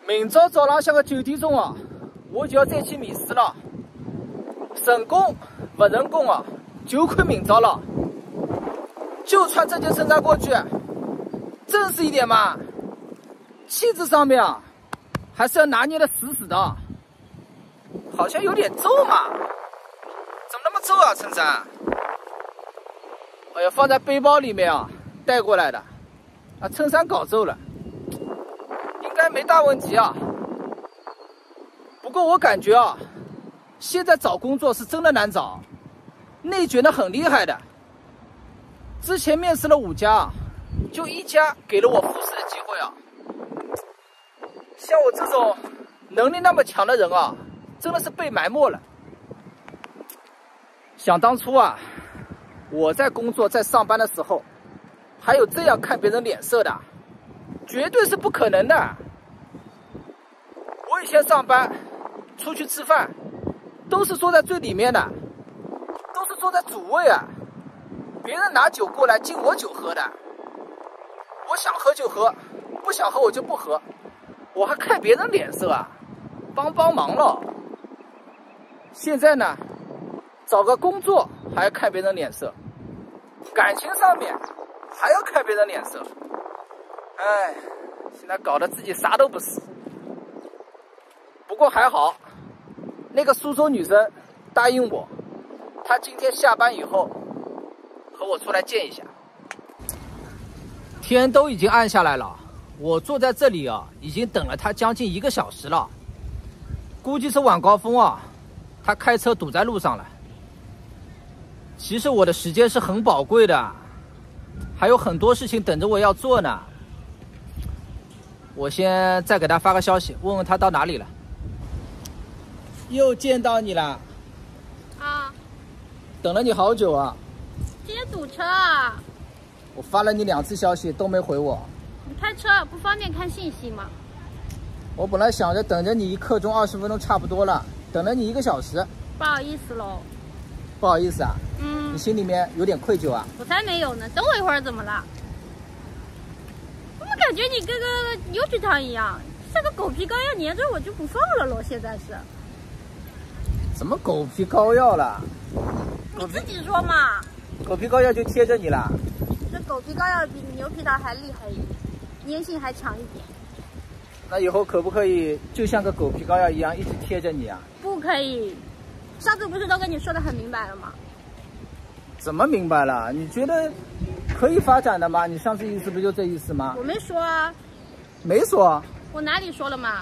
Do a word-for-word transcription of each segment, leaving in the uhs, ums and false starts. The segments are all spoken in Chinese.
明朝早浪向个九点钟啊，我就要再去面试了。成功不成功啊，就看明朝了。就穿这件衬衫过去，正式一点嘛。气质上面啊，还是要拿捏的死死的。好像有点皱嘛，怎么那么皱啊？衬衫？哎呀，放在背包里面啊，带过来的。啊，衬衫搞皱了。应该没大问题啊，不过我感觉啊，现在找工作是真的难找，内卷的很厉害的。之前面试了五家，就一家给了我复试的机会啊。像我这种能力那么强的人啊，真的是被埋没了。想当初啊，我在工作在上班的时候，还有这样看别人脸色的，绝对是不可能的。我以前上班出去吃饭，都是坐在最里面的，都是坐在主位啊。别人拿酒过来敬我酒喝的，我想喝就喝，不想喝我就不喝，我还看别人脸色啊，帮帮忙了。现在呢，找个工作还要看别人脸色，感情上面还要看别人脸色，哎，现在搞得自己啥都不是。不过还好，那个苏州女生答应我，她今天下班以后和我出来见一下。天都已经暗下来了，我坐在这里啊，已经等了她将近一个小时了。估计是晚高峰啊，她开车堵在路上了。其实我的时间是很宝贵的，还有很多事情等着我要做呢。我先再给她发个消息，问问她到哪里了。又见到你了， 啊！ 等了你好久啊！ 今天堵车啊！ 我发了你两次消息都没回我。 你开车不方便看信息吗？ 我本来想着等着你一刻钟二十分钟差不多了，等了你一个小时。 不好意思喽。 不好意思啊。 嗯。 你心里面有点愧疚啊？ 我才没有呢，等我一会儿怎么了？我怎么感觉你跟个牛皮糖一样，像个狗皮膏药粘着我就不放了喽？现在是。 什么狗皮膏药了？ 你自己说嘛。 狗皮膏药就贴着你了。 这狗皮膏药比牛皮糖还厉害一点，粘性还强一点。 那以后可不可以就像个狗皮膏药一样一直贴着你啊？ 不可以。上次不是都跟你说的很明白了吗？ 怎么明白了？你觉得可以发展的吗？你上次意思不就这意思吗？ 我没说啊。 没说。 我哪里说了嘛？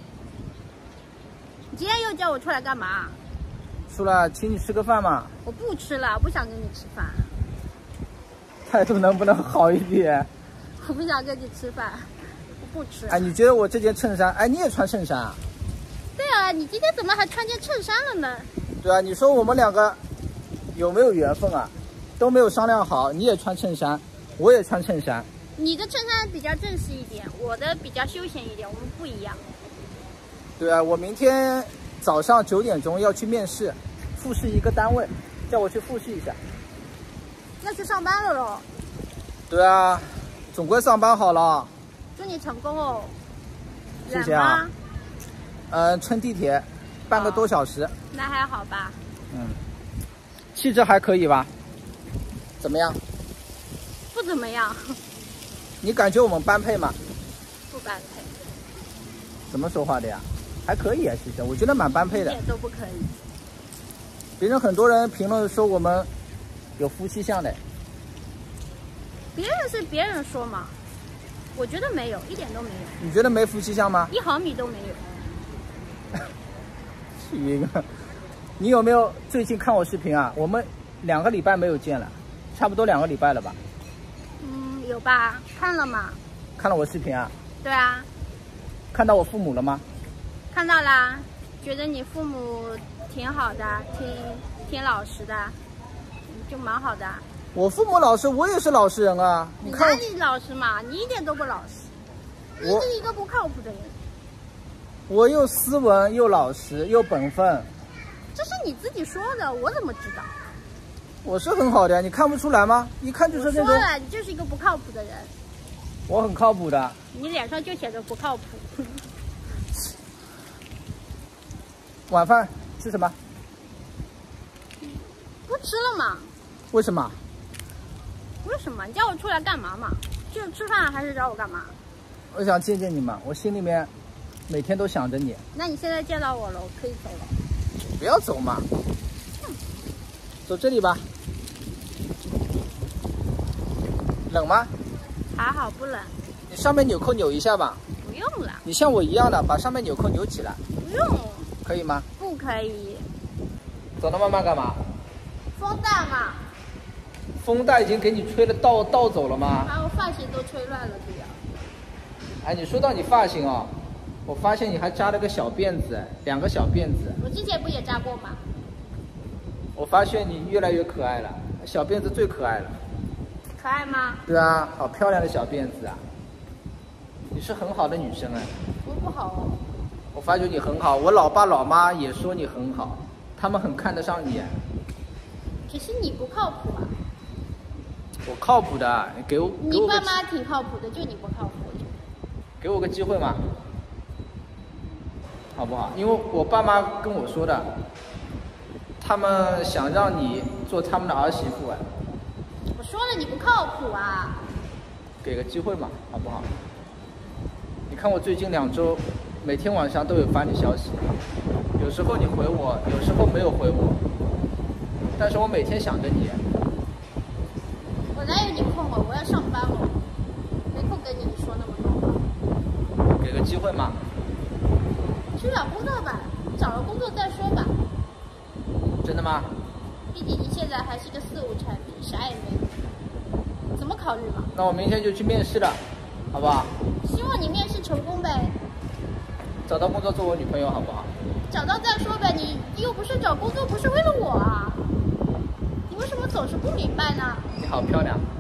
你今天又叫我出来干嘛？ 出来请你吃个饭嘛。 我不吃了，不想跟你吃饭。 态度能不能好一点？ 我不想跟你吃饭，我不吃。 哎，你觉得我这件衬衫，哎，你也穿衬衫啊？ 对啊，你今天怎么还穿件衬衫了呢？ 对啊，你说我们两个有没有缘分啊？都没有商量好，你也穿衬衫，我也穿衬衫。 你的衬衫比较正式一点，我的比较休闲一点，我们不一样。 对啊，我明天早上九点钟要去面试，复试一个单位，叫我去复试一下。 要去上班了咯。 对啊，总归上班好了。 祝你成功哦。 谢谢啊。嗯，乘地铁半个多小时。哦， 那还好吧。 嗯，气质还可以吧？怎么样？ 不怎么样。 你感觉我们般配吗？ 不般配。 怎么说话的呀？还可以啊，其实我觉得蛮般配的。 一点都不可以。 别人很多人评论说我们有夫妻相的。 别人是别人说嘛，我觉得没有，一点都没有。 你觉得没夫妻相吗？ 一毫米都没有。 去一个！你有没有最近看我视频啊？我们两个礼拜没有见了，差不多两个礼拜了吧？ 嗯，有吧？看了吗？ 看了我视频啊？ 对啊。 看到我父母了吗？ 看到啦，觉得你父母挺好的，挺挺老实的，就蛮好的。 我父母老实，我也是老实人啊。 你哪里老实嘛？你一点都不老实，你是一个不靠谱的人。 我又斯文又老实又本分。 这是你自己说的，我怎么知道？ 我是很好的，你看不出来吗？一看就是那种。 我说了，你就是一个不靠谱的人。 我很靠谱的。 你脸上就写着不靠谱。 晚饭吃什么？ 不吃了吗？ 为什么？ 为什么？你叫我出来干嘛嘛？就是吃饭还是找我干嘛？ 我想见见你嘛，我心里面每天都想着你。 那你现在见到我了，我可以走了。 不要走嘛，走这里吧。冷吗？ 还好不冷。 你上面纽扣扭一下吧。 不用了。 你像我一样的，把上面纽扣扭起来。 不用。 可以吗？ 不可以。 走那么慢干嘛？ 风大嘛。 风大已经给你吹了倒倒走了吗？ 把我发型都吹乱了，对呀。 哎，你说到你发型哦，我发现你还扎了个小辫子，两个小辫子。 我之前不也扎过吗？ 我发现你越来越可爱了，小辫子最可爱了。 可爱吗？ 对啊，好漂亮的小辫子啊！你是很好的女生哎。 我不好哦。 我发觉你很好，我老爸老妈也说你很好，他们很看得上你。 可是你不靠谱啊。 我靠谱的，给我。 你爸妈挺靠谱的，就你不靠谱。 给我个机会嘛，好不好？因为我爸妈跟我说的，他们想让你做他们的儿媳妇哎。 我说了你不靠谱啊。 给个机会嘛，好不好？你看我最近两周，每天晚上都有发你消息，有时候你回我，有时候没有回我，但是我每天想着你。 我哪有你空啊？我要上班了，没空跟你说那么多。 给个机会嘛。 去找工作吧，找了工作再说吧。 真的吗？ 毕竟你现在还是个四无产品，啥也没有，怎么考虑嘛？ 那我明天就去面试了，好不好？ 希望你面试成功呗。 找到工作做我女朋友好不好？ 找到再说呗，你又不是找工作，不是为了我啊，你为什么总是不明白呢？ 你好漂亮。